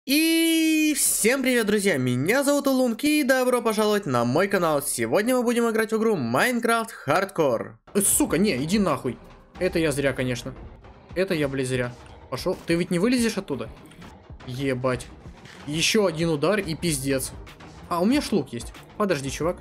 И всем привет, друзья! Меня зовут Улунг, и добро пожаловать на мой канал. Сегодня мы будем играть в игру Minecraft Hardcore. Сука, не, иди нахуй. Это я зря, конечно. Это я, блядь, зря. Пошел. Ты ведь не вылезешь оттуда? Ебать. Еще один удар и пиздец. А, у меня шлук есть. Подожди, чувак.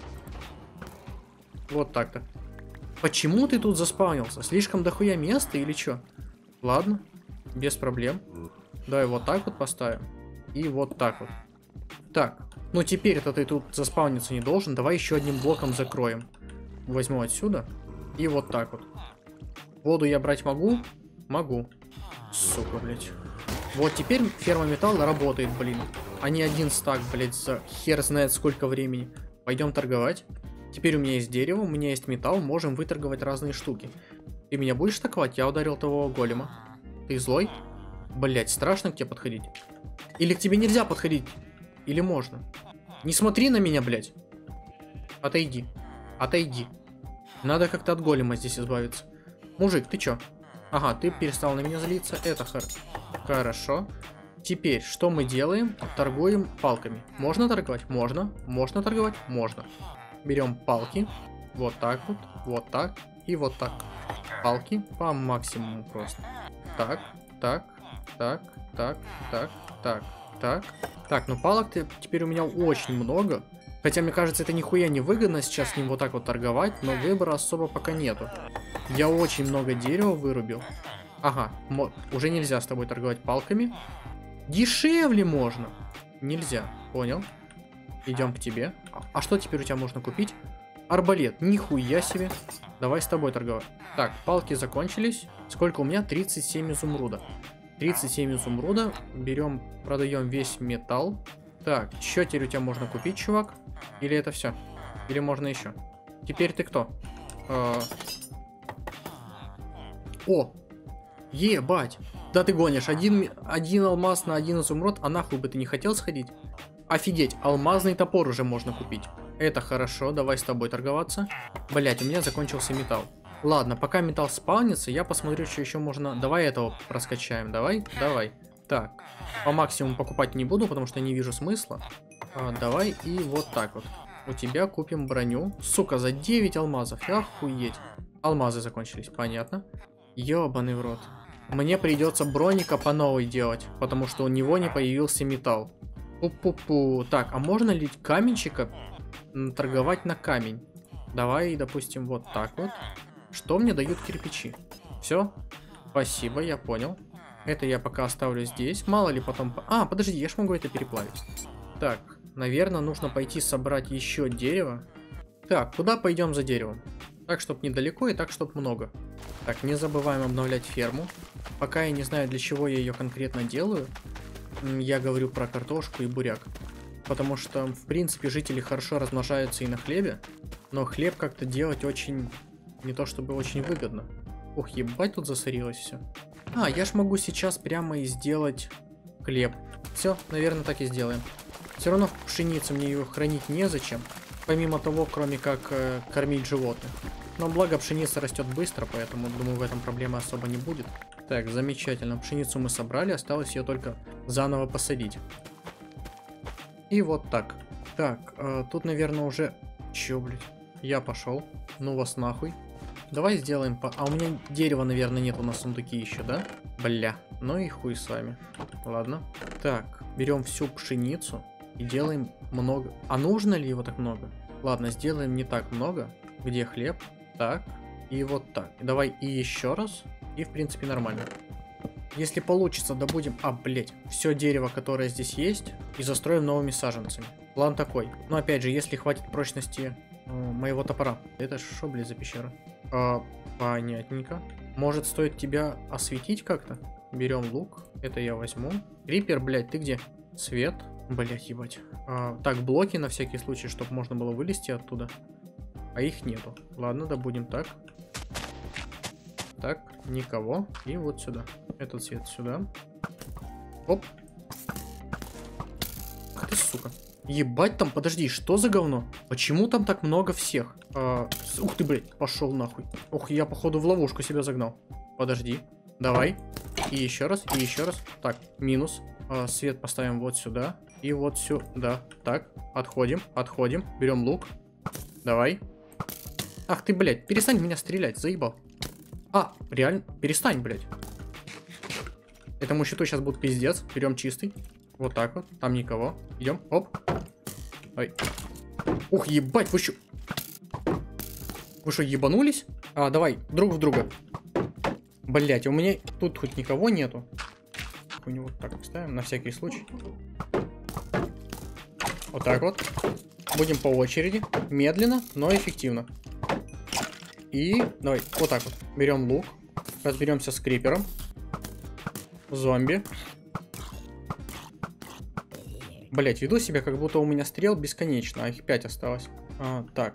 Вот так-то. Почему ты тут заспаунился? Слишком дохуя места или что? Ладно, без проблем. Давай вот так вот поставим. И вот так вот. Так, ну теперь-то ты тут заспауниться не должен. Давай еще одним блоком закроем. Возьму отсюда. И вот так вот. Воду я брать могу? Могу. Сука, блядь. Вот теперь ферма металла работает, блин. А не один стак, блядь, за хер знает сколько времени. Пойдем торговать. Теперь у меня есть дерево, у меня есть металл. Можем выторговать разные штуки. Ты меня будешь атаковать? Я ударил того голема. Ты злой? Блять, страшно к тебе подходить. Или к тебе нельзя подходить? Или можно? Не смотри на меня, блять. Отойди. Отойди. Надо как-то от голема здесь избавиться. Мужик, ты чё? Ага, ты перестал на меня злиться. Это хорошо. Теперь, что мы делаем? Торгуем палками. Можно торговать? Можно. Можно торговать? Можно. Берем палки. Вот так вот. Вот так. И вот так. Палки по максимуму просто. Так, так. Так, так, так, так, так. Так, ну палок теперь у меня очень много. Хотя, мне кажется, это нихуя не выгодно сейчас с ним вот так вот торговать, но выбора особо пока нету. Я очень много дерева вырубил. Ага, уже нельзя с тобой торговать палками. Дешевле можно. Нельзя, понял. Идем к тебе. А что теперь у тебя можно купить? Арбалет, нихуя себе. Давай с тобой торговать. Так, палки закончились. Сколько у меня? 37 изумруда. 37 изумруда. Берем, продаем весь металл. Так, что теперь у тебя можно купить, чувак? Или это все? Или можно еще? Теперь ты кто? О! Ебать! Да ты гонишь. Один алмаз на один изумруд, а нахуй бы ты не хотел сходить? Офигеть, алмазный топор уже можно купить. Это хорошо, давай с тобой торговаться. Блять, у меня закончился металл. Ладно, пока металл спаунится, я посмотрю, что еще можно. Давай этого проскачаем, давай. Так, по максимуму покупать не буду, потому что не вижу смысла. Давай и вот так вот. У тебя купим броню. Сука, за 9 алмазов, охуеть. Алмазы закончились, понятно. Ёбаный в рот. Мне придется броника по новой делать, потому что у него не появился металл. Пу-пу-пу. Так, а можно ли каменщика торговать на камень? Давай, допустим, вот так вот. Что мне дают кирпичи? Все? Спасибо, я понял. Это я пока оставлю здесь. Мало ли потом... А, подожди, я ж могу это переплавить. Так, наверное, нужно пойти собрать еще дерево. Так, куда пойдем за деревом? Так, чтобы недалеко и так, чтобы много. Так, не забываем обновлять ферму. Пока я не знаю, для чего я ее конкретно делаю. Я говорю про картошку и буряк. Потому что, в принципе, жители хорошо размножаются и на хлебе. Но хлеб как-то делать очень... Не то чтобы очень выгодно. Ух, ебать, тут засорилось все. А, я ж могу сейчас прямо и сделать хлеб. Все, наверное, так и сделаем. Все равно пшеницу мне ее хранить незачем. Помимо того, кроме как кормить животных. Но благо пшеница растет быстро, поэтому, думаю, в этом проблемы особо не будет. Так, замечательно. Пшеницу мы собрали, осталось ее только заново посадить. И вот так. Так, тут, наверное, уже... Че, блядь? Я пошел. Ну вас нахуй. Давай сделаем по... А у меня дерева, наверное, нет на сундуке еще, да? Бля. Ну и хуй с вами. Ладно. Так, берем всю пшеницу и делаем много. А нужно ли его так много? Ладно, сделаем не так много. Где хлеб? Так. И вот так. Давай и еще раз. И, в принципе, нормально. Если получится, добудем... А, блять. Все дерево, которое здесь есть. И застроим новыми саженцами. План такой. Но, опять же, если хватит прочности... моего топора. Это что, блядь, за пещера? Понятненько. Может, стоит тебя осветить как-то? Берем лук. Это я возьму. Крипер, блядь, ты где? Свет. Блядь, ебать. Так, блоки на всякий случай, чтобы можно было вылезти оттуда. А их нету. Ладно, добудем так. Так, никого. И вот сюда. Этот свет сюда. Оп. Ах ты, сука. Ебать там, подожди, что за говно? Почему там так много всех? Ух ты, блядь, пошел нахуй. Ох, я походу в ловушку себя загнал. Подожди, давай. И еще раз, и еще раз. Так, минус. Свет поставим вот сюда. И вот сюда. Так, отходим, отходим. Берем лук. Давай. Ах ты, блядь, перестань в меня стрелять, заебал. А, реально, перестань, блядь. Этому щиту сейчас будет пиздец. Берем чистый. Вот так вот, там никого. Идем, оп. Ой. Ух, ебать, вы что? Вы что, ебанулись? Давай, друг в друга. Блять, у меня тут хоть никого нету. У него так поставим, на всякий случай. Вот так вот. Будем по очереди. Медленно, но эффективно. И давай, вот так вот. Берем лук. Разберемся с крипером. Зомби. Блять, веду себя, как будто у меня стрел бесконечно, а их 5 осталось. Так.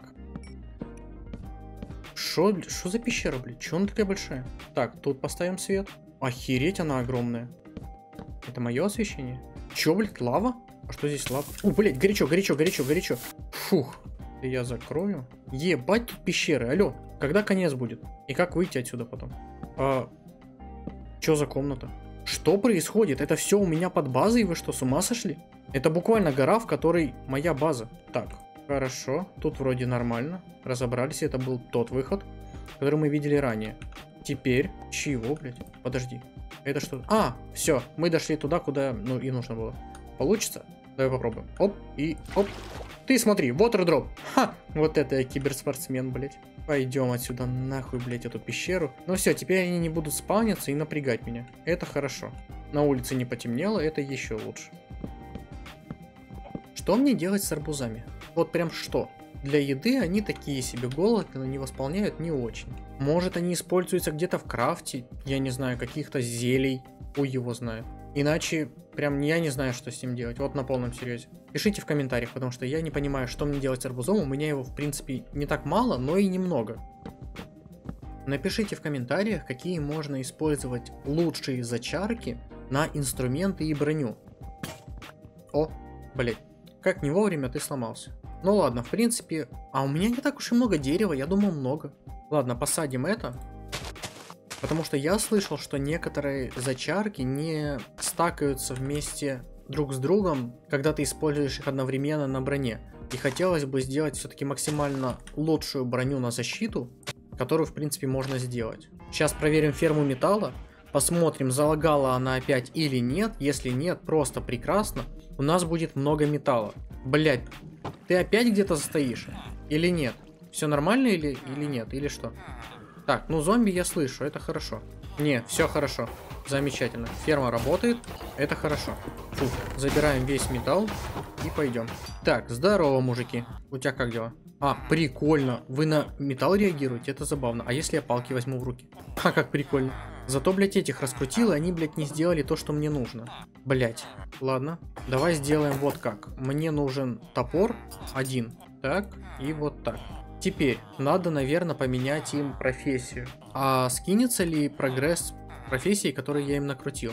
Что за пещера, блядь? Чё она такая большая? Так, тут поставим свет. Охереть, она огромная. Это мое освещение? Чё, блядь, лава? А что здесь лава? Блядь, горячо, горячо, горячо, горячо. Фух. Я закрою. Ебать, тут пещеры. Алло, когда конец будет? И как выйти отсюда потом? Чё за комната? Что происходит? Это все у меня под базой? Вы что, с ума сошли? Это буквально гора, в которой моя база. Так, хорошо. Тут вроде нормально. Разобрались. Это был тот выход, который мы видели ранее. Теперь... Чего, блядь? Подожди. Это что? Все. Мы дошли туда, куда, ну, и нужно было. Получится? Давай попробуем. Оп, и оп. Ты смотри, water-дроп. Ха! Вот это я киберспортсмен, блядь. Пойдем отсюда нахуй, блядь, эту пещеру. Ну все, теперь они не будут спавниться и напрягать меня. Это хорошо. На улице не потемнело, это еще лучше. Что мне делать с арбузами? Вот прям что? Для еды они такие себе, голод не восполняют не очень. Может, они используются где-то в крафте, я не знаю, каких-то зелий. Хуй его знает. Иначе, прям я не знаю, что с ним делать. Вот на полном серьезе. Пишите в комментариях, потому что я не понимаю, что мне делать с арбузом. У меня его, в принципе, не так мало, но и немного. Напишите в комментариях, какие можно использовать лучшие зачарки на инструменты и броню. О, блять, как не вовремя ты сломался. Ну ладно, в принципе... у меня не так уж и много дерева, я думал много. Ладно, посадим это. Потому что я слышал, что некоторые зачарки не стакаются вместе друг с другом, когда ты используешь их одновременно на броне. И хотелось бы сделать все-таки максимально лучшую броню на защиту, которую, в принципе, можно сделать. Сейчас проверим ферму металла, посмотрим, залагала она опять или нет. Если нет, просто прекрасно. У нас будет много металла. Блять, ты опять где-то стоишь? Или нет? Все нормально или нет? Или что? Так, ну зомби я слышу, это хорошо. Не, все хорошо. Замечательно. Ферма работает, это хорошо. Фу, забираем весь металл и пойдем. Так, здорово, мужики. У тебя как дела? Прикольно. Вы на металл реагируете? Это забавно. А если я палки возьму в руки? Как прикольно. Зато, блядь, этих раскрутил, и они, блядь, не сделали то, что мне нужно. Блядь. Ладно. Давай сделаем вот как. Мне нужен топор один. Так, и вот так. Теперь надо, наверное, поменять им профессию. Скинется ли прогресс профессии, которые я им накрутил?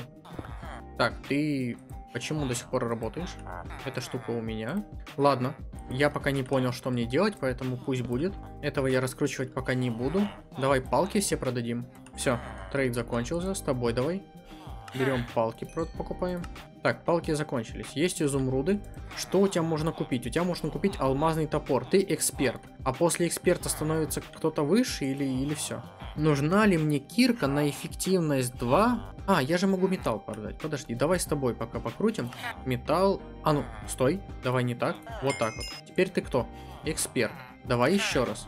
Так, ты почему до сих пор работаешь? Эта штука у меня. Ладно, я пока не понял, что мне делать, поэтому пусть будет. Этого я раскручивать пока не буду. Давай палки все продадим. Все, трейд закончился, с тобой давай. Берем палки, покупаем. Так, палки закончились. Есть изумруды. Что у тебя можно купить? У тебя можно купить алмазный топор. Ты эксперт. А после эксперта становится кто-то выше или все? Нужна ли мне кирка на эффективность 2? Я же могу металл продать. Подожди, давай с тобой пока покрутим. Металл. Ну, стой. Давай не так. Вот так вот. Теперь ты кто? Эксперт. Давай еще раз.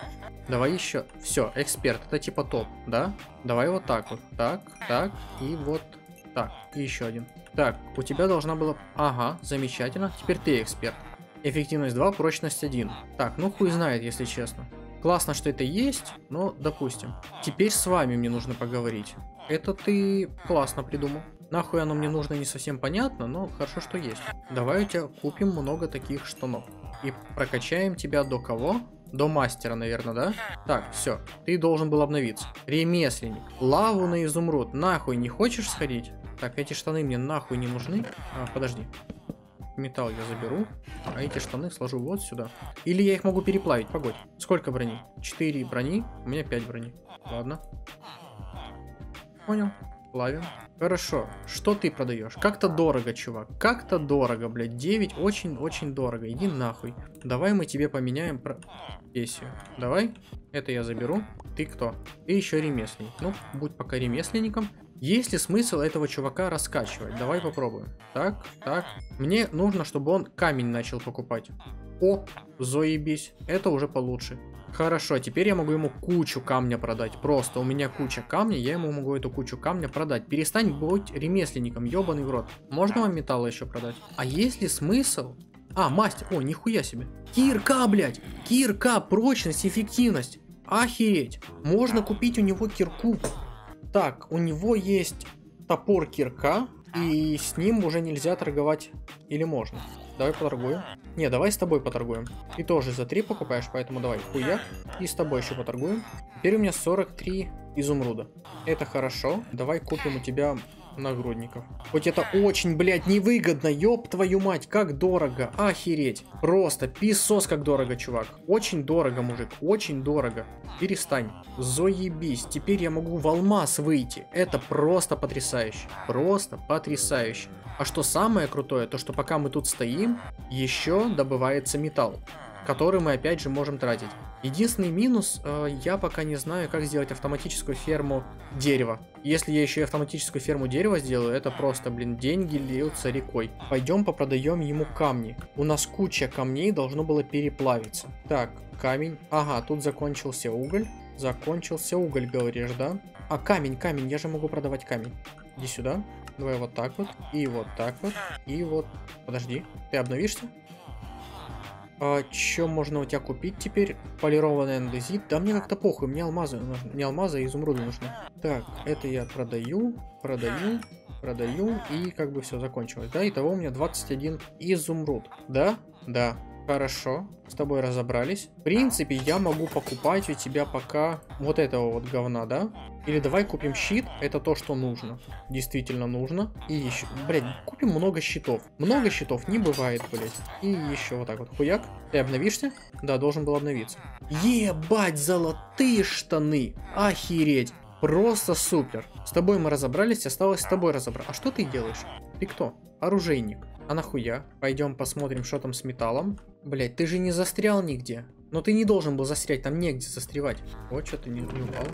Давай еще. Все, эксперт. Это типа топ, да? Давай вот так вот. Так, так. И вот так. И еще один. Так, у тебя должна была... Ага, замечательно. Теперь ты эксперт. Эффективность 2, прочность 1. Так, ну хуй знает, если честно. Классно, что это есть, но допустим. Теперь с вами мне нужно поговорить. Это ты классно придумал. Нахуй оно мне нужно, не совсем понятно, но хорошо, что есть. Давай у тебя купим много таких штанов. И прокачаем тебя до кого? До мастера, наверное, да? Так, все. Ты должен был обновиться. Ремесленник. Лаву на изумруд. Нахуй не хочешь сходить? Так, эти штаны мне нахуй не нужны. Подожди. Металл я заберу. А эти штаны сложу вот сюда. Или я их могу переплавить, погодь. Сколько брони? 4 брони. У меня 5 брони. Ладно. Понял. Плавим. Хорошо. Что ты продаешь? Как-то дорого, чувак. Как-то дорого, блядь. 9 очень-очень дорого. Иди нахуй. Давай мы тебе поменяем профессию. Давай. Это я заберу. Ты кто? Ты еще ремесленник. Ну, будь пока ремесленником. Есть ли смысл этого чувака раскачивать? Давай попробуем. Так, так. Мне нужно, чтобы он камень начал покупать. О, заебись. Это уже получше. Хорошо, теперь я могу ему кучу камня продать. Просто у меня куча камня, я ему могу эту кучу камня продать. Перестань быть ремесленником, ебаный в рот. Можно вам металла еще продать? А есть ли смысл? А, мастер. О, нихуя себе. Кирка, блядь. Кирка, прочность, эффективность. Охереть. Можно купить у него кирку. Так, у него есть топор кирка, и с ним уже нельзя торговать. Или можно? Давай поторгуем. Не, давай с тобой поторгуем. Ты тоже за 3 покупаешь, поэтому давай хуяк. И с тобой еще поторгуем. Теперь у меня 43 изумруда. Это хорошо. Давай купим у тебя нагрудников. Хоть это очень, блядь, невыгодно. Ёб твою мать, как дорого. Охереть. Просто писос как дорого, чувак. Очень дорого, мужик. Очень дорого. Перестань. Заебись. Теперь я могу в алмаз выйти. Это просто потрясающе. Просто потрясающе. А что самое крутое, то что пока мы тут стоим, еще добывается металл, который мы опять же можем тратить. Единственный минус, я пока не знаю, как сделать автоматическую ферму дерева. Если я еще и автоматическую ферму дерева сделаю, это просто, блин, деньги льются рекой. Пойдем попродаем ему камни. У нас куча камней должно было переплавиться. Так, камень. Ага, тут закончился уголь. Закончился уголь, говоришь, да? А, камень, камень, я же могу продавать камень. Иди сюда. Давай вот так вот. И вот так вот. И вот. Подожди. Ты обновишься? А чё можно у тебя купить теперь? Полированный андезит. Да мне как-то похуй. Мне алмазы нужны. Не алмазы, а изумруды нужны. Так, это я продаю. Продаю. И как бы все закончилось. Да, итого у меня 21 изумруд. Да? Да. Хорошо, с тобой разобрались. В принципе, я могу покупать у тебя пока вот этого вот говна, да? Или давай купим щит, это то, что нужно. Действительно нужно. И еще, блядь, купим много щитов. Много щитов не бывает, блядь. И еще вот так вот. Хуяк. Ты обновишься? Да, должен был обновиться. Ебать, золотые штаны. Охереть. Просто супер. С тобой мы разобрались, осталось с тобой разобраться. А что ты делаешь? Ты кто? Оружейник. А нахуя? Пойдем посмотрим, что там с металлом. Блять, ты же не застрял нигде. Но ты не должен был застрять, там негде застревать. Вот, что-то не упал.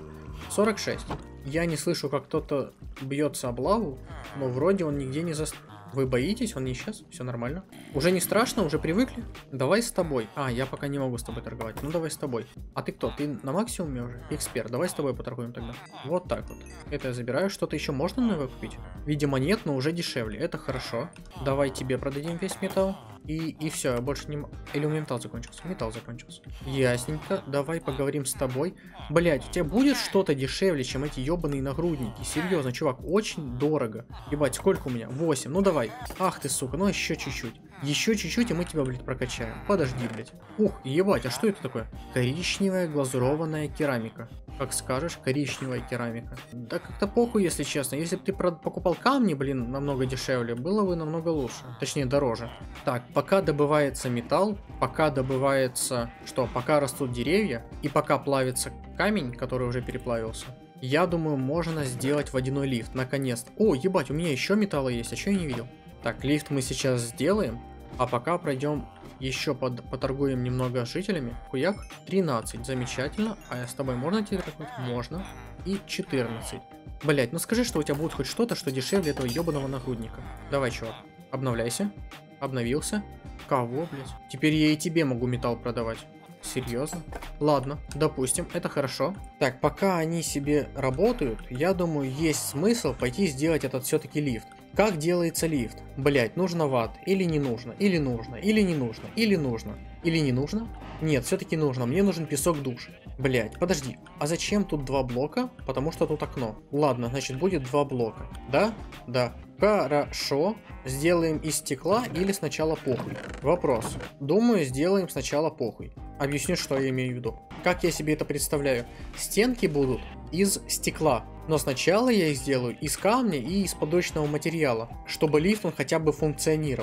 46. Я не слышу, как кто-то бьется об лаву, но вроде он нигде не застрял. Вы боитесь? Он не исчез? Все нормально? Уже не страшно? Уже привыкли? Давай с тобой. А, я пока не могу с тобой торговать. Ну, давай с тобой. А ты кто? Ты на максимуме уже? Эксперт. Давай с тобой поторгуем тогда. Вот так вот. Это я забираю. Что-то еще можно новое купить? Видимо, нет, но уже дешевле. Это хорошо. Давай тебе продадим весь металл. И все, я больше не... Или у меня металл закончился? Металл закончился. Ясненько. Давай поговорим с тобой. Блять, у тебя будет что-то дешевле, чем эти ебаные нагрудники? Серьезно, чувак, очень дорого. Ебать, сколько у меня? 8. Ну давай. Ах ты, сука, ну еще чуть-чуть. Еще чуть-чуть, и мы тебя, блядь, прокачаем. Подожди, блядь. Ух, ебать, а что это такое? Коричневая глазурованная керамика. Как скажешь, коричневая керамика. Да как-то похуй, если честно. Если бы ты покупал камни, блин, намного дешевле, было бы намного лучше. Точнее, дороже. Так, пока добывается металл, пока добывается... Что? Пока растут деревья, и пока плавится камень, который уже переплавился, я думаю, можно сделать водяной лифт. Наконец-то. О, ебать, у меня еще металла есть, а что я не видел? Так, лифт мы сейчас сделаем, а пока пройдем еще поторгуем немного с жителями. Хуяк, 13, замечательно. А я с тобой можно тебе торговать? Можно. И 14. Блять, ну скажи, что у тебя будет хоть что-то, что дешевле этого ебаного нагрудника. Давай, чувак, обновляйся. Обновился. Кого, блять? Теперь я и тебе могу металл продавать. Серьезно? Ладно, допустим, это хорошо. Так, пока они себе работают, я думаю, есть смысл пойти сделать этот все-таки лифт. Как делается лифт? Блять, нужно ват, или не нужно, или нужно, или не нужно, или нужно, или не нужно? Нет, все-таки нужно, мне нужен песок душ. Блять, подожди, а зачем тут 2 блока? Потому что тут окно. Ладно, значит будет 2 блока. Да? Да. Хорошо. Сделаем из стекла или сначала похуй? Вопрос. Думаю, сделаем сначала похуй. Объясню, что я имею в виду. Как я себе это представляю? Стенки будут из стекла. Но сначала я их сделаю из камня и из подручного материала, чтобы лифт он хотя бы функционировал.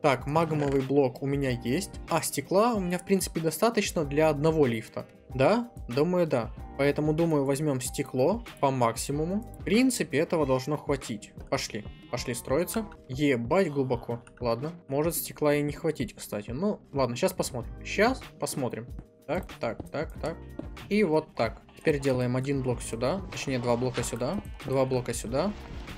Так, магмовый блок у меня есть. А, стекла у меня, в принципе, достаточно для одного лифта. Да? Думаю, да. Поэтому, думаю, возьмем стекло по максимуму. В принципе, этого должно хватить. Пошли. Пошли строиться. Ебать глубоко. Ладно. Может, стекла и не хватить, кстати. Ну, ладно, сейчас посмотрим. Сейчас посмотрим. Так, так, так, так. И вот так. Теперь делаем один блок сюда. Точнее, два блока сюда. Два блока сюда.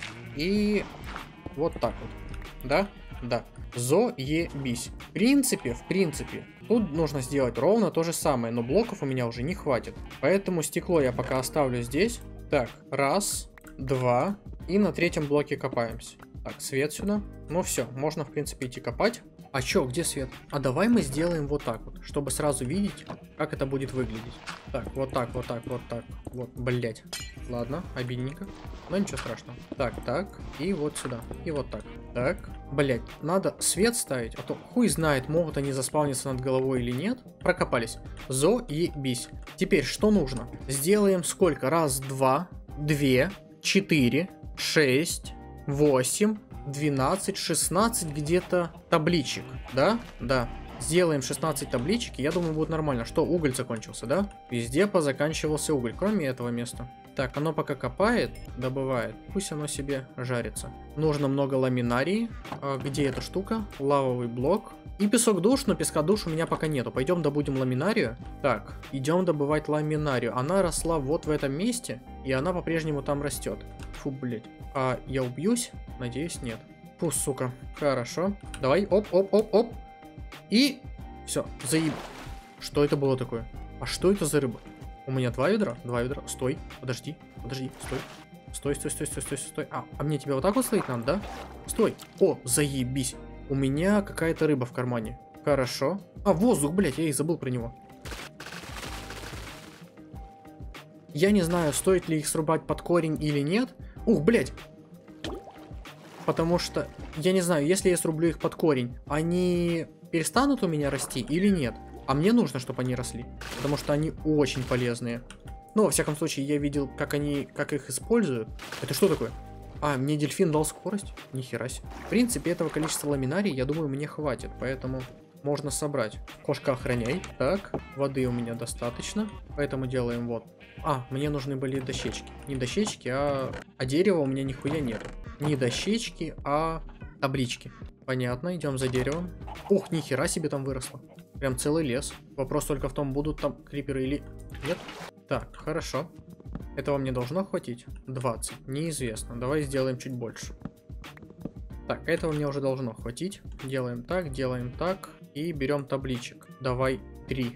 И вот так вот. Да? Да. Заебись. В принципе, тут нужно сделать ровно то же самое, но блоков у меня уже не хватит. Поэтому стекло я пока оставлю здесь. Так, раз, два. И на третьем блоке копаемся. Так, свет сюда. Ну все, можно в принципе идти копать. А чё, где свет? А давай мы сделаем вот так вот, чтобы сразу видеть, как это будет выглядеть. Так, вот так, вот так, вот так. Вот, блять. Ладно, обидненько. Но ничего страшного. Так, так. И вот сюда. И вот так. Так. Блять, надо свет ставить, а то хуй знает, могут они заспавниться над головой или нет. Прокопались. Заебись. Теперь что нужно? Сделаем сколько? Раз, два, две, 4, 6, 8, 12, 16 где-то табличек, да? Да. Сделаем 16 табличек, и я думаю, будет нормально. Что, уголь закончился, да? Везде позаканчивался уголь, кроме этого места. Так, оно пока копает, добывает. Пусть оно себе жарится. Нужно много ламинарии. Где эта штука? Лавовый блок. И песок душ, но песка душ у меня пока нету. Пойдем добудем ламинарию. Так, идем добывать ламинарию. Она росла вот в этом месте, и она по-прежнему там растет. Фу, блять. А я убьюсь? Надеюсь, нет. Фу, сука. Хорошо. Давай, оп. И все, заеб... Что это было такое? А что это за рыба? У меня два ведра? Два ведра. Стой, подожди, стой. Стой. А мне тебя вот так вот стоять надо, да? Стой. О, заебись. У меня какая-то рыба в кармане. Хорошо. А, воздух, блядь, я и забыл про него. Я не знаю, стоит ли их срубать под корень или нет. Ух, блядь. Потому что, я не знаю, если я срублю их под корень, они перестанут у меня расти или нет? А мне нужно, чтобы они росли, потому что они очень полезные. Ну, во всяком случае, я видел, как их используют. Это что такое? А, мне дельфин дал скорость? Нихера себе. В принципе, этого количества ламинарий, я думаю, мне хватит, поэтому можно собрать. Кошка, охраняй. Так, воды у меня достаточно, поэтому делаем вот. А, мне нужны были дощечки. Не дощечки, а дерева у меня нихуя нет. Не дощечки, а таблички. Понятно, идем за деревом. Ух, нихера себе там выросло. Прям целый лес. Вопрос только в том, будут там криперы или нет. Так, хорошо. Этого мне должно хватить? 20. Неизвестно. Давай сделаем чуть больше. Так, этого мне уже должно хватить. Делаем так. И берем табличек. Давай 3.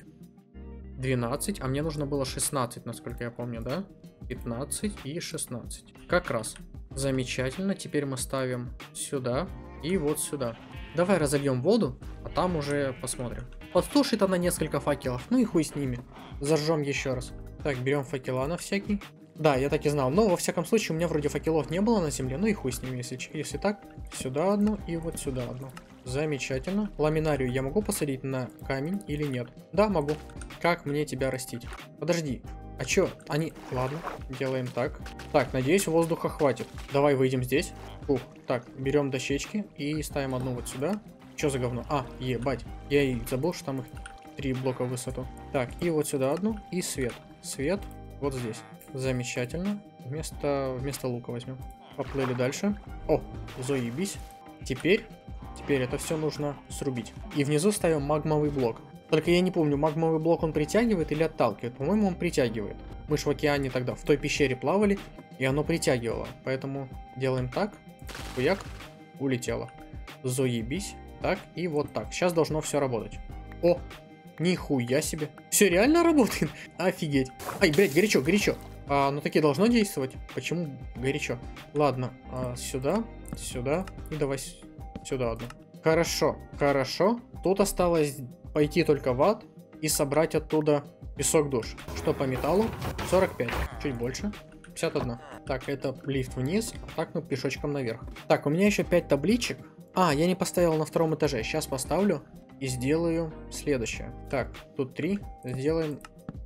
12. А мне нужно было 16, насколько я помню, да? 15 и 16. Как раз. Замечательно. Теперь мы ставим сюда и вот сюда. Давай разольем воду, а там уже посмотрим. Подтушит она несколько факелов, ну и хуй с ними. Зажжем еще раз. Так, берем факела на всякий. Да, я так и знал, но во всяком случае у меня вроде факелов не было на земле, ну и хуй с ними, если так. Сюда одну и вот сюда одну. Замечательно. Ламинарию я могу посадить на камень или нет? Да, могу. Как мне тебя растить? Подожди. А чё? Они... Ладно, делаем так. Так, надеюсь, воздуха хватит. Давай выйдем здесь. Ух, так, берем дощечки и ставим одну вот сюда. Чё за говно? А, ебать. Я и забыл, что там их 3 блока в высоту. Так, и вот сюда одну. И свет. Свет вот здесь. Замечательно. Вместо лука возьмем. Поплыли дальше. О, заебись. Теперь это все нужно срубить. И внизу ставим магмовый блок. Только я не помню, магмовый блок он притягивает или отталкивает. По-моему, он притягивает. Мы ж в океане тогда в той пещере плавали, и оно притягивало. Поэтому делаем так. Хуяк. Улетело. Заебись. Так, и вот так. Сейчас должно все работать. О, нихуя себе. Все реально работает? Офигеть. Ай, блядь, горячо. Ну таки должно действовать. Почему горячо? Ладно, сюда. И давай сюда одну. Хорошо. Тут осталось пойти только в ад и собрать оттуда песок душ. Что по металлу? 45. Чуть больше. 51. Так, это лифт вниз, а так мы пешочком наверх. Так, у меня еще 5 табличек. А, я не поставил на втором этаже. Сейчас поставлю и сделаю следующее. Так, тут 3. Сделаем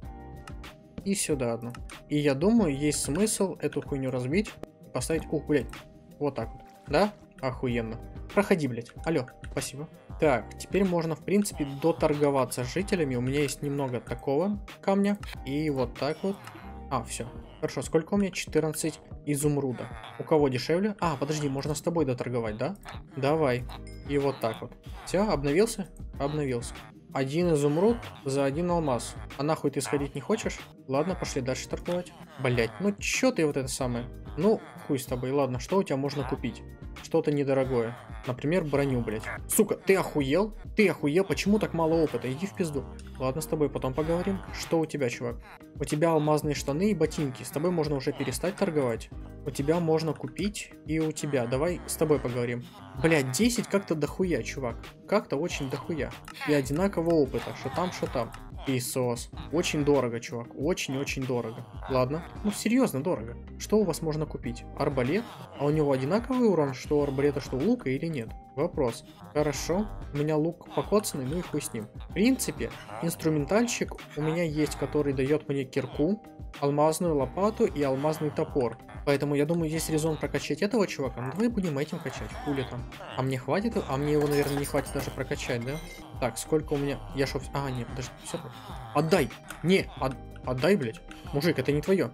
и сюда одну. И я думаю, есть смысл эту хуйню разбить и поставить... Ух, блядь. Вот так вот. Да? Охуенно. Проходи, блядь. Алло, спасибо. Так, теперь можно, в принципе, доторговаться с жителями. У меня есть немного такого камня. И вот так вот. А, все. Хорошо, сколько у меня? 14 изумруда. У кого дешевле? А, подожди, можно с тобой доторговать, да? Давай. И вот так вот. Все, обновился? Обновился. 1 изумруд за 1 алмаз. А нахуй ты сходить не хочешь? Ладно, пошли дальше торговать. Блять, ну чё ты вот это самое? Ну, хуй с тобой. Ладно, что у тебя можно купить? Что-то недорогое. Например, броню, блять. Сука, ты охуел? Ты охуел? Почему так мало опыта? Иди в пизду. Ладно, с тобой потом поговорим. Что у тебя, чувак? У тебя алмазные штаны и ботинки. С тобой можно уже перестать торговать. У тебя можно купить и у тебя. Давай с тобой поговорим. Блять, 10 как-то дохуя, чувак. Как-то очень дохуя. И одинакового опыта. Что там, что там. Иисус. Очень дорого, чувак. Очень-очень дорого. Ладно. Ну, серьезно дорого. Что у вас можно купить? Арбалет? А у него одинаковый урон, что у арбалета, что у лука или нет? Вопрос. Хорошо. У меня лук покоцанный, ну и хуй с ним. В принципе, инструментальщик у меня есть, который дает мне кирку, алмазную лопату и алмазный топор. Поэтому я думаю, есть резон прокачать этого чувака. Ну давай будем этим качать. Хули там. А мне хватит? А мне его, наверное, не хватит даже прокачать, да? Так, сколько у меня... Я шо... А, нет, подожди. Все. Отдай! Не, отдай, блядь. Мужик, это не твое.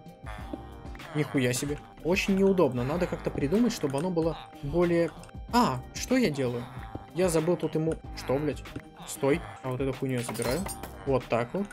Нихуя себе. Очень неудобно. Надо как-то придумать, чтобы оно было более... А, что я делаю? Я забыл тут ему... Что, блядь? Стой. А вот эту хуйню я забираю. Вот так вот.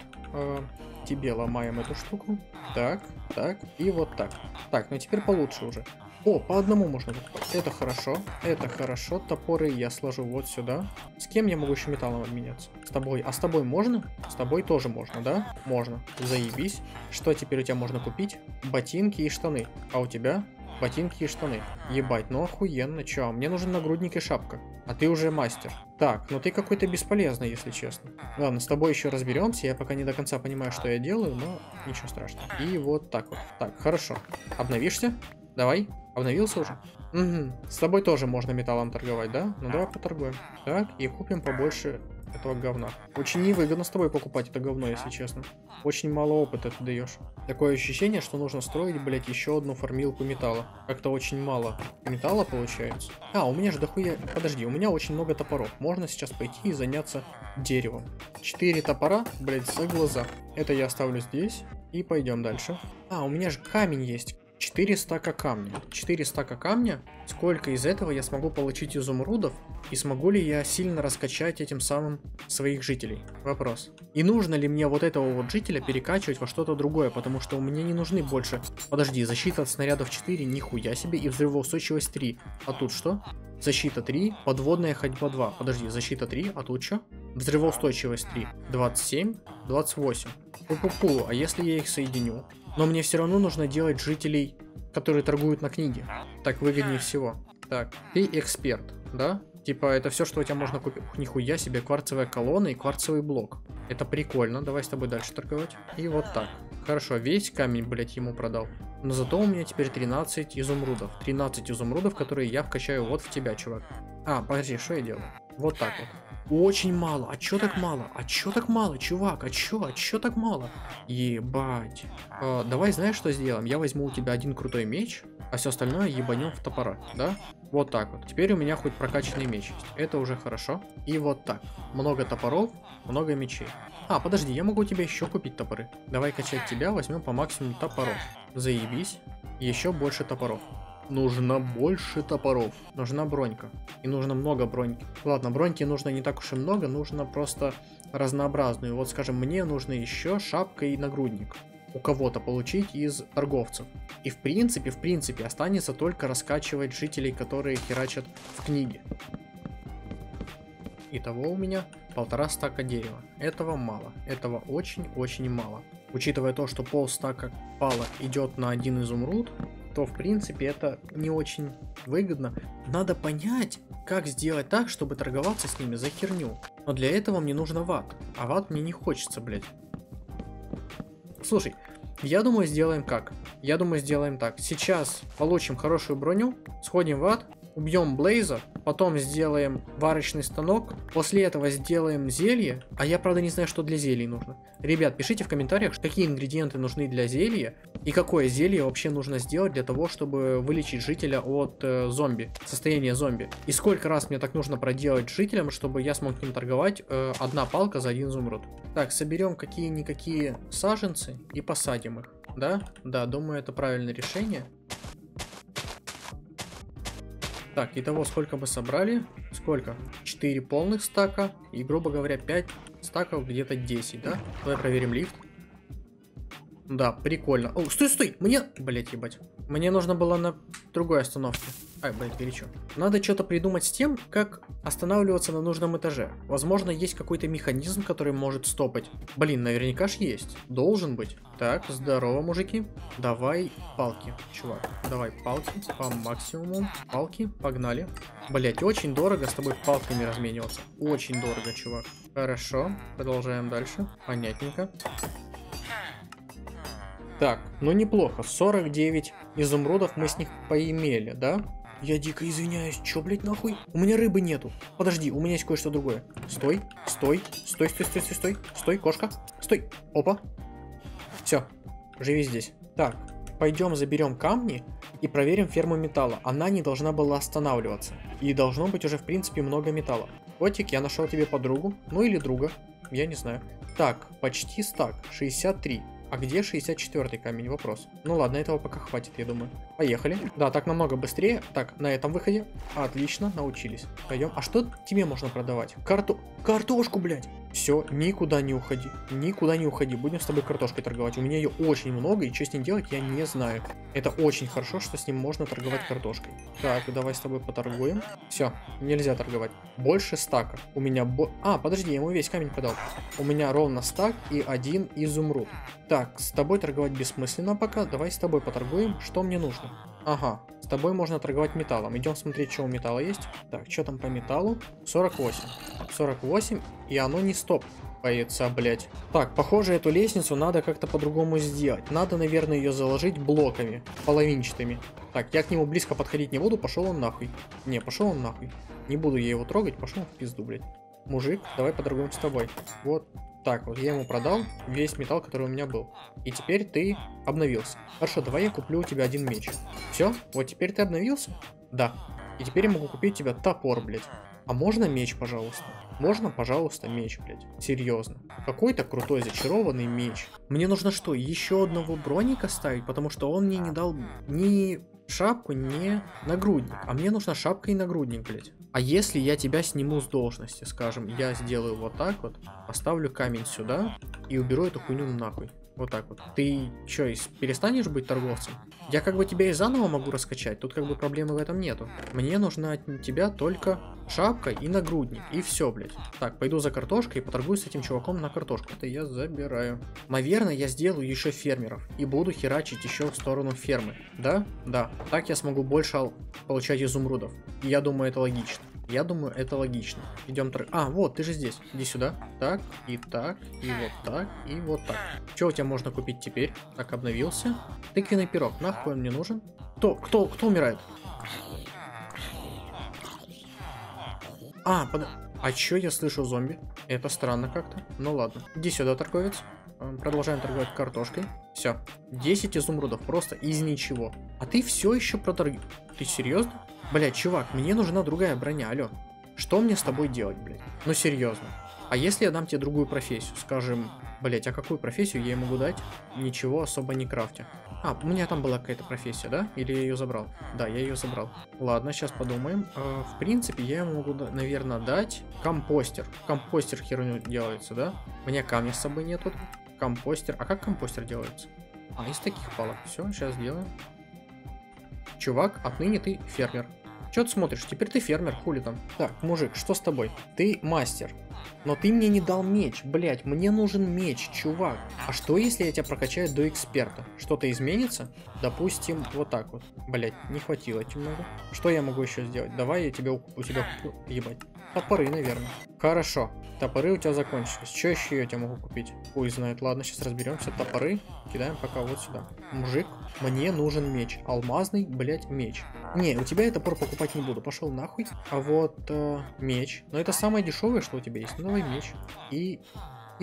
Тебе ломаем эту штуку. Так, так и вот так. Так, ну теперь получше уже. О, по одному можно покупать. Это хорошо. Это хорошо. Топоры я сложу вот сюда. С кем я могу еще металлом обменяться? С тобой. А с тобой можно? С тобой тоже можно, да? Можно. Заебись. Что теперь у тебя можно купить? Ботинки и штаны. А у тебя? Ботинки и штаны. Ебать, ну охуенно. Чё? Мне нужен нагрудник и шапка. А ты уже мастер. Так, ну ты какой-то бесполезный, если честно. Ладно, с тобой еще разберемся. Я пока не до конца понимаю, что я делаю, но ничего страшного. И вот так вот. Так, хорошо. Обновишься? Давай. Обновился уже? Угу. С тобой тоже можно металлом торговать, да? Ну давай поторгуем. Так, и купим побольше этого говна. Очень невыгодно с тобой покупать это говно, если честно. Очень мало опыта ты даешь. Такое ощущение, что нужно строить, блять, еще одну фармилку металла. Как-то очень мало металла получается. А, у меня же дохуя... Подожди, у меня очень много топоров. Можно сейчас пойти и заняться деревом. 4 топора, блять, за глаза. Это я оставлю здесь. И пойдем дальше. А, у меня же камень есть. 4 стака камня. 4 стака камня. Сколько из этого я смогу получить изумрудов? И смогу ли я сильно раскачать этим самым своих жителей? Вопрос. И нужно ли мне вот этого вот жителя перекачивать во что-то другое? Потому что у меня не нужны больше... Подожди, защита от снарядов 4, нихуя себе. И взрывоустойчивость 3. А тут что? Защита 3, подводная ходьба 2. Подожди, защита 3, а тут что? Взрывоустойчивость 3. 27, 28. Пу-пу-пу, а если я их соединю? Но мне все равно нужно делать жителей, которые торгуют на книге. Так выгоднее всего. Так, ты эксперт, да? Типа, это все, что у тебя можно купить. Ух, нихуя себе, кварцевая колонна и кварцевый блок. Это прикольно, давай с тобой дальше торговать. И вот так. Хорошо, весь камень, блять, ему продал. Но зато у меня теперь 13 изумрудов. 13 изумрудов, которые я вкачаю вот в тебя, чувак. А, подожди, что я делаю? Вот так вот. Очень мало. А чё так мало? А чё так мало, чувак? А чё так мало? Ебать. Давай, знаешь, что сделаем? Я возьму у тебя один крутой меч, а все остальное ебанем в топора, да? Вот так вот. Теперь у меня хоть прокачанный меч есть. Это уже хорошо. И вот так. Много топоров, много мечей. А, подожди, я могу у тебя еще купить топоры. Давай качать тебя, возьмем по максимуму топоров. Заебись. Еще больше топоров. Нужно больше топоров. Нужна бронька. И нужно много броньки. Ладно, броньки нужно не так уж и много, нужно просто разнообразную. Вот, скажем, мне нужно еще шапка и нагрудник. У кого-то получить из торговцев. И в принципе, останется только раскачивать жителей, которые херачат в книге. Итого у меня 1,5 стака дерева. Этого мало. Этого очень-очень мало. Учитывая то, что полстака палок идет на 1 изумруд, то в принципе это не очень выгодно. Надо понять, как сделать так, чтобы торговаться с ними за херню. Но для этого мне нужно ват. А ват мне не хочется, блять. Слушай, я думаю, сделаем как? Я думаю, сделаем так. Сейчас получим хорошую броню, сходим в ад, убьем Блейза, потом сделаем варочный станок, после этого сделаем зелье, а я, правда, не знаю, что для зелий нужно. Ребят, пишите в комментариях, какие ингредиенты нужны для зелья, И какое зелье вообще нужно сделать для того, чтобы вылечить жителя от зомби, состояния зомби. И сколько раз мне так нужно проделать жителям, чтобы я смог к ним торговать одна палка за 1 изумруд. Так, соберем какие-никакие саженцы и посадим их. Да? Да, думаю, это правильное решение. Так, итого сколько мы собрали? Сколько? 4 полных стака и, грубо говоря, 5 стаков, где-то 10, да? Давай проверим лифт. Да, прикольно. О, стой, стой! Мне... Блять, ебать. Мне нужно было на другой остановке. Ай, блять, горячо. Надо что-то придумать с тем, как останавливаться на нужном этаже. Возможно, есть какой-то механизм, который может стопать. Блин, наверняка ж есть. Должен быть. Так, здорово, мужики. Давай палки, чувак. Давай палки по максимуму. Палки, погнали. Блять, очень дорого с тобой палками размениваться. Очень дорого, чувак. Хорошо, продолжаем дальше. Понятненько. Так, ну неплохо, 49 изумрудов мы с них поимели, да? Я дико извиняюсь, чё, блять, нахуй? У меня рыбы нету. Подожди, у меня есть кое-что другое. Стой, стой, стой, стой, стой, стой, стой, стой, кошка, стой. Опа. Все, живи здесь. Так, пойдем заберем камни и проверим ферму металла. Она не должна была останавливаться. И должно быть уже, в принципе, много металла. Котик, я нашел тебе подругу, ну или друга, я не знаю. Так, почти стак, 63. А где 64-й камень? Вопрос. Ну ладно, этого пока хватит, я думаю. Поехали. Да, так намного быстрее. Так, на этом выходе. Отлично, научились. Пойдем. А что тебе можно продавать? Картошку, блядь. Все, никуда не уходи. Никуда не уходи. Будем с тобой картошкой торговать. У меня ее очень много, и что с ней делать, я не знаю. Это очень хорошо, что с ним можно торговать картошкой. Так, давай с тобой поторгуем. Все, нельзя торговать. Больше стака. У меня... подожди, я ему весь камень подал. У меня ровно стак и 1 изумруд. Так, с тобой торговать бессмысленно пока. Давай с тобой поторгуем. Что мне нужно? Ага, с тобой можно торговать металлом. Идем смотреть, что у металла есть. Так, что там по металлу? 48. 48, и оно не стопается, блять. Так, похоже, эту лестницу надо как-то по-другому сделать. Надо, наверное, ее заложить блоками, половинчатыми. Так, я к нему близко подходить не буду, пошел он нахуй. Не, пошел он нахуй. Не буду я его трогать, пошел в пизду, блять. Мужик, давай поторгуем с тобой. Вот. Так, вот я ему продал весь металл, который у меня был. И теперь ты обновился. Хорошо, давай я куплю у тебя 1 меч. Все? Вот теперь ты обновился? Да. И теперь я могу купить у тебя топор, блядь. А можно меч, пожалуйста? Можно, пожалуйста, меч, блядь. Серьезно. Какой-то крутой зачарованный меч. Мне нужно что, еще одного броника ставить? Потому что он мне не дал ни шапку, ни нагрудник. А мне нужна шапка и нагрудник, блядь. А если я тебя сниму с должности, скажем, я сделаю вот так вот, поставлю камень сюда и уберу эту хуйню нахуй. Вот так вот. Ты что, перестанешь быть торговцем? Я как бы тебя и заново могу раскачать, тут как бы проблемы в этом нету. Мне нужна от тебя только шапка и нагрудник, и все, блядь. Так, пойду за картошкой и поторгуюсь с этим чуваком на картошку. Это я забираю. Наверное, я сделаю еще фермеров и буду херачить еще в сторону фермы. Да? Да. Так я смогу больше получать изумрудов. И я думаю, это логично. Я думаю, это логично. Идем вот, ты же здесь. Иди сюда. Так, и так, и вот так, и вот так. Что у тебя можно купить теперь? Так, обновился. Тыквенный пирог. Нахуй он мне нужен? Кто умирает? А чё я слышу зомби? Это странно как-то. Ну ладно. Иди сюда, торговец. Продолжаем торговать картошкой. Все. 10 изумрудов. Просто из ничего. А ты все еще проторгуешь. Ты серьезно? Блять, чувак, мне нужна другая броня, алё. Что мне с тобой делать, блядь? Ну серьезно. А если я дам тебе другую профессию? Скажем, блять, а какую профессию я ей могу дать? Ничего особо не крафтя. У меня там была какая-то профессия, да? Или я ее забрал? Да, я ее забрал. Ладно, сейчас подумаем. В принципе, я ему могу, наверное, дать компостер. Компостер херню делается, да? У меня камня с собой нету. Компостер. А как компостер делается? Из таких палок. Все, сейчас сделаем. Чувак, отныне ты фермер. Че ты смотришь? Теперь ты фермер, хули там. Так, мужик, что с тобой? Ты мастер. Но ты мне не дал меч, блять, мне нужен меч, чувак. А что если я тебя прокачаю до эксперта? Что-то изменится? Допустим, вот так вот. Блять, не хватило немного. Что я могу еще сделать? Давай я у тебя куплю. Ебать. Топоры, наверное. Хорошо. Топоры у тебя закончились. Что еще я тебе могу купить? Хуй знает. Ладно, сейчас разберемся. Топоры кидаем пока вот сюда. Мужик, мне нужен меч. Алмазный, блять, меч. Не, у тебя я топор покупать не буду. Пошел нахуй. А вот меч. Но это самое дешевое, что у тебя есть. Ну, давай меч. И все.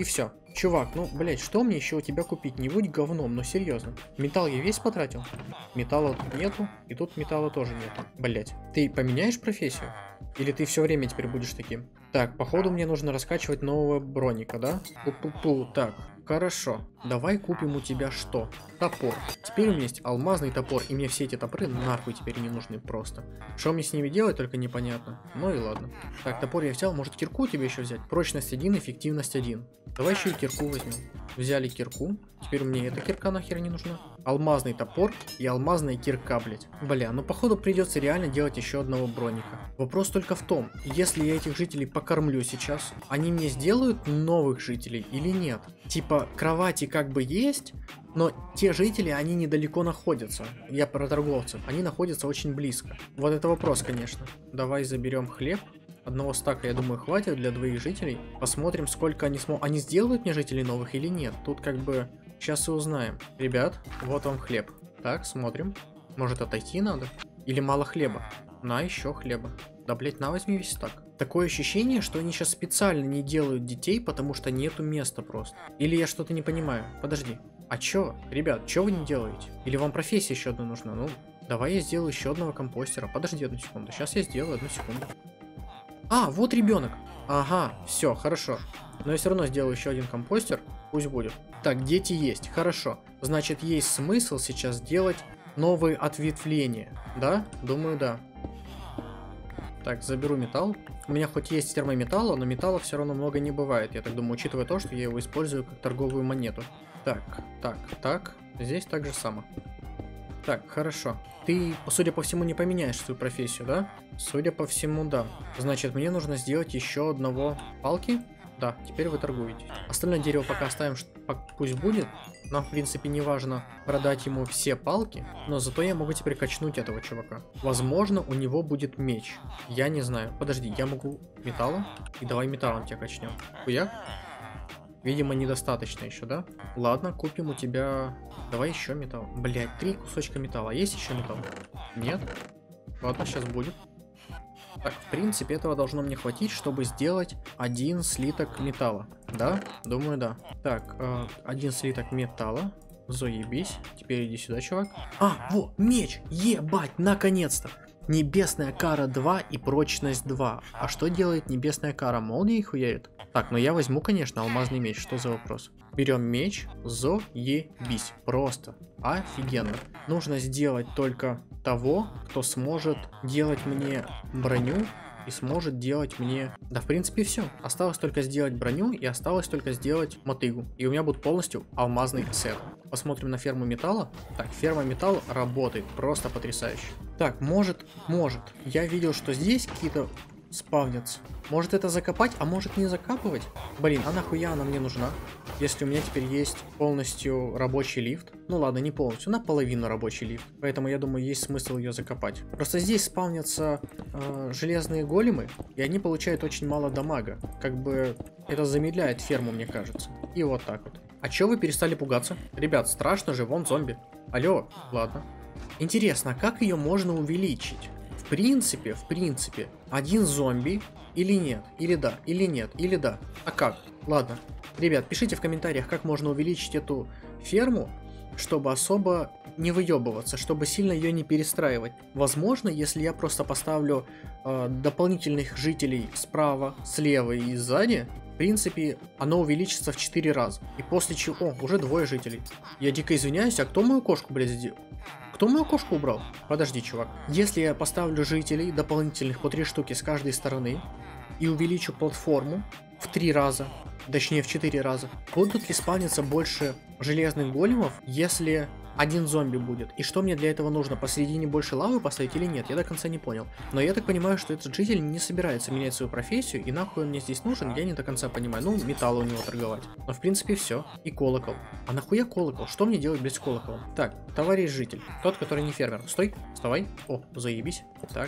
Чувак, ну, блять, что мне еще у тебя купить? Не будь говном, ну серьезно. Металл я весь потратил? Металла тут нету, и тут металла тоже нету. Блять, ты поменяешь профессию? Или ты все время теперь будешь таким? Так, походу мне нужно раскачивать нового броника, да? Пу-пу-пу, так. Хорошо, давай купим у тебя что? Топор. Теперь у меня есть алмазный топор, и мне все эти топоры нахуй теперь не нужны просто. Что мне с ними делать, только непонятно. Ну и ладно. Так, топор я взял, может кирку тебе еще взять? Прочность 1, эффективность 1. Давай еще и кирку возьмем. Взяли кирку, теперь мне эта кирка нахер не нужна. Алмазный топор и алмазная кирка, блять. Бля, ну походу придется реально делать еще одного броника. Вопрос только в том, если я этих жителей покормлю сейчас, они мне сделают новых жителей или нет? Типа, кровати как бы есть, но те жители, они недалеко находятся. Я про торговцев. Они находятся очень близко. Вот это вопрос, конечно. Давай заберем хлеб. Одного стака, я думаю, хватит для двоих жителей. Посмотрим, сколько они смогут. Они сделают мне жителей новых или нет? Тут как бы сейчас и узнаем. Ребят, вот вам хлеб. Так, смотрим. Может, отойти надо? Или мало хлеба? На, еще хлеба. Да, блять, на, возьми весь стак. Такое ощущение, что они сейчас специально не делают детей, потому что нету места просто. Или я что-то не понимаю. Подожди. А чё? Ребят, чё вы не делаете? Или вам профессия еще одна нужна? Ну, давай я сделаю еще одного компостера. Подожди одну секунду. Сейчас я сделаю одну секунду. А, вот ребенок. Ага, все, хорошо. Но я все равно сделаю еще один компостер. Пусть будет. Так, дети есть. Хорошо. Значит, есть смысл сейчас делать новые ответвления. Да? Думаю, да. Так, заберу металл. У меня хоть есть термометалла, но металла все равно много не бывает. Я так думаю, учитывая то, что я его использую как торговую монету. Так. Здесь так же само. Так, хорошо. Ты, судя по всему, не поменяешь свою профессию, да? Судя по всему, да. Значит, мне нужно сделать еще одного палки. Да, теперь вы торгуете. Остальное дерево пока оставим, пусть будет. Нам, в принципе, не важно продать ему все палки, но зато я могу теперь качнуть этого чувака. Возможно, у него будет меч. Я не знаю. Подожди, я могу металлом? И давай металлом тебя качнем. Хуяк? Видимо, недостаточно еще, да? Ладно, купим у тебя... Давай еще металл. Блять, 3 кусочка металла. Есть еще металл? Нет? Ладно, сейчас будет. Так, в принципе, этого должно мне хватить, чтобы сделать один слиток металла. Да? Думаю, да. Так, один слиток металла. Заебись. Теперь иди сюда, чувак. А, вот, меч! Ебать, наконец-то! Небесная кара 2 и прочность 2. А что делает небесная кара? Молнией хуярит? Так, ну я возьму, конечно, алмазный меч. Что за вопрос? Берем меч. Заебись. Просто офигенно. Нужно сделать только того, кто сможет делать мне броню и сможет делать мне... Да, в принципе, все. Осталось только сделать броню и осталось только сделать мотыгу. И у меня будет полностью алмазный сет. Посмотрим на ферму металла. Так, ферма металла работает. Просто потрясающе. Так, может. Я видел, что здесь какие-то спавнятся. Может это закопать, а может не закапывать? Блин, а нахуя она мне нужна? Если у меня теперь есть полностью рабочий лифт. Ну ладно, не полностью, наполовину рабочий лифт. Поэтому я думаю, есть смысл ее закопать. Просто здесь спавнятся железные големы, и они получают очень мало дамага. Как бы это замедляет ферму, мне кажется. И вот так вот. А чё вы перестали пугаться? Ребят, страшно же, вон зомби. Алло, ладно. Интересно, а как ее можно увеличить? В принципе, один зомби или нет, или да, или нет, или да. А как? Ладно. Ребят, пишите в комментариях, как можно увеличить эту ферму, чтобы особо не выебываться, чтобы сильно ее не перестраивать. Возможно, если я просто поставлю дополнительных жителей справа, слева и сзади, в принципе, оно увеличится в 4 раза. И после чего... О, уже 2 жителей. Я дико извиняюсь, а кто мою кошку, блядь, сделал? Кто мою кошку убрал? Подожди, чувак. Если я поставлю жителей дополнительных по 3 штуки с каждой стороны и увеличу платформу в 3 раза, точнее в 4 раза, будут ли спавниться больше железных големов, если один зомби будет? И что мне для этого нужно? Посередине больше лавы поставить или нет? Я до конца не понял. Но я так понимаю, что этот житель не собирается менять свою профессию, и нахуй он мне здесь нужен, я не до конца понимаю. Ну, металл у него торговать. Но в принципе все. И колокол. А нахуя колокол? Что мне делать без колокола? Так, товарищ житель. Тот, который не фермер. Стой, вставай. О, заебись. Так.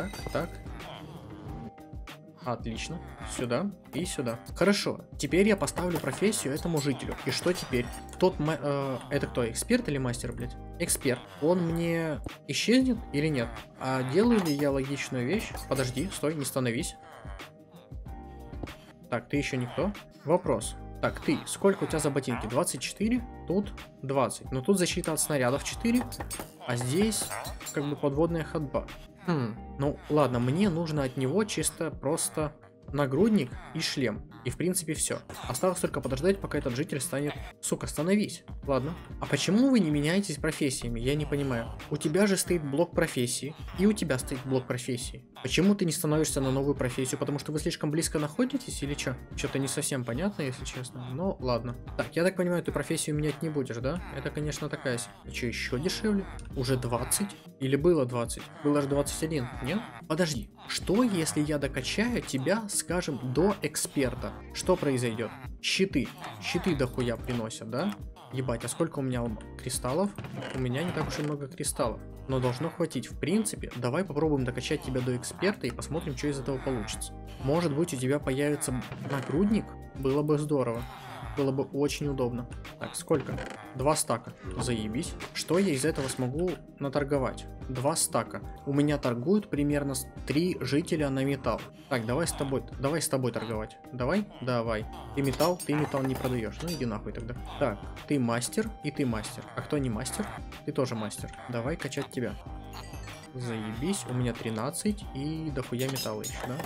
Отлично. Сюда и сюда. Хорошо. Теперь я поставлю профессию этому жителю. И что теперь? Это кто? Эксперт или мастер, блядь? Эксперт. Он мне исчезнет или нет? А делаю ли я логичную вещь? Подожди, стой, не становись. Так, ты еще никто? Вопрос. Так, ты, сколько у тебя за ботинки? 24, тут 20. Но тут защита от снарядов 4, а здесь как бы подводная ходьба. Ну ладно, мне нужно от него чисто просто нагрудник и шлем. И в принципе все. Осталось только подождать, пока этот житель станет... Сука, становись. Ладно. А почему вы не меняетесь профессиями? Я не понимаю. У тебя же стоит блок профессии, и у тебя стоит блок профессии. Почему ты не становишься на новую профессию? Потому что вы слишком близко находитесь или что? Что-то не совсем понятно, если честно. Но ладно. Так, я так понимаю, ты профессию менять не будешь, да? Это, конечно, такая... И что, еще дешевле? Уже 20? Или было 20? Было же 21, нет? Подожди. Что, если я докачаю тебя, скажем, до эксперта? Что произойдет? Щиты. Щиты дохуя приносят, да? Ебать, а сколько у меня кристаллов? У меня не так уж и много кристаллов. Но должно хватить. В принципе, давай попробуем докачать тебя до эксперта и посмотрим, что из этого получится. Может быть, у тебя появится нагрудник? Было бы здорово. Было бы очень удобно. Так, сколько? 2 стака. Заебись. Что я из этого смогу наторговать? 2 стака. У меня торгуют примерно 3 жителя на металл. Так, давай с тобой торговать. Давай? Давай. Ты металл не продаешь. Ну иди нахуй тогда. Так, ты мастер и ты мастер. А кто не мастер? Ты тоже мастер. Давай качать тебя. Заебись. У меня 13 и дохуя металла еще, да?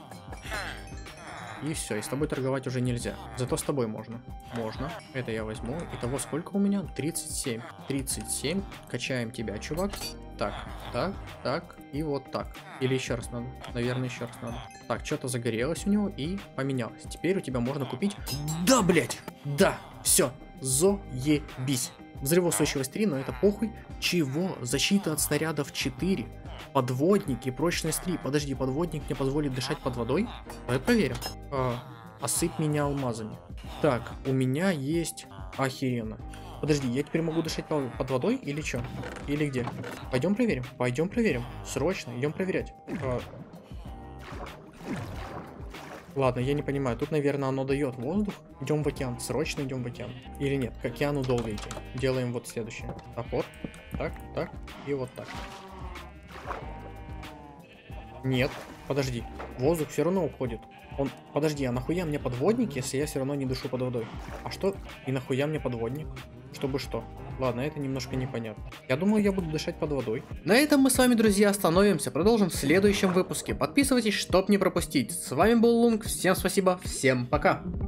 И все, и с тобой торговать уже нельзя. Зато с тобой можно. Можно. Это я возьму. Итого сколько у меня? 37. 37. Качаем тебя, чувак. Так, так, так. И вот так. Или еще раз надо. Наверное, еще раз надо. Так, что-то загорелось у него и поменялось. Теперь у тебя можно купить... Да, блять! Да! Все. Заебись. Взрывоустойчивость 3, но это похуй. Чего? Защита от снарядов 4. Подводник и прочность 3. Подожди, подводник мне позволит дышать под водой? Давай проверим. Осыпь меня алмазами. Так, у меня есть... Охеренно. Подожди, я теперь могу дышать под водой или что? Или где? Пойдем проверим. Пойдем проверим. Срочно, идем проверять. Ладно, я не понимаю. Тут, наверное, оно дает воздух. Идем в океан. Срочно идем в океан. Или нет? К океану долго идти. Делаем вот следующее. Топор. Так, так. И вот так. Нет. Подожди. Воздух все равно уходит. Подожди, а нахуя мне подводник, если я все равно не дышу под водой? А что? И нахуя мне подводник? Чтобы что? Ладно, это немножко непонятно. Я думал, я буду дышать под водой. На этом мы с вами, друзья, остановимся. Продолжим в следующем выпуске. Подписывайтесь, чтоб не пропустить. С вами был Лунг. Всем спасибо. Всем пока.